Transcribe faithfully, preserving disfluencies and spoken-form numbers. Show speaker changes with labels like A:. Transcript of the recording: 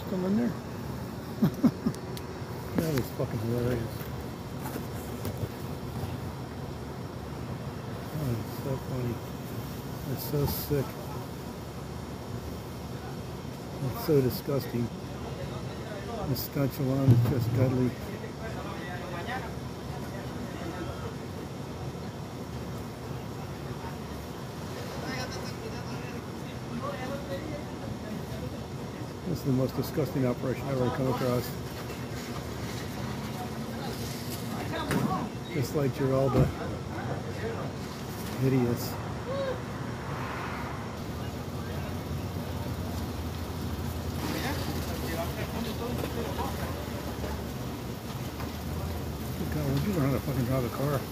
A: still in there? That is fucking hilarious. Oh, it's so funny. It's so sick. It's so disgusting. The stench alone is just deadly. This is the most disgusting operation I've ever come across. Just like Geralda. Hideous. God, would you learn how to fucking drive a car?